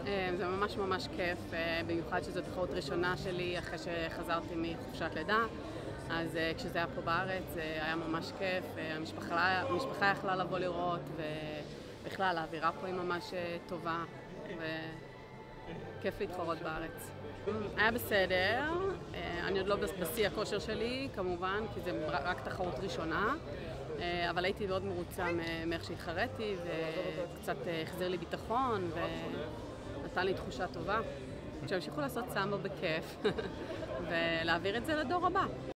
זה ממש ממש כיף, במיוחד שזו תחרות ראשונה שלי אחרי שחזרתי מחופשת לידה. אז כשזה היה פה בארץ זה היה ממש כיף, המשפחה יכלה לבוא לראות, ובכלל האווירה פה היא ממש טובה וכיף להתחרות בארץ. היה בסדר, אני עוד לא בשיא הכושר שלי כמובן, כי זה רק תחרות ראשונה, אבל הייתי מאוד מרוצה מאיך שהתחרתי, וקצת החזיר לי ביטחון ונתן לי תחושה טובה. שהמשיכו לעשות סמבו בכיף ולהעביר את זה לדור הבא.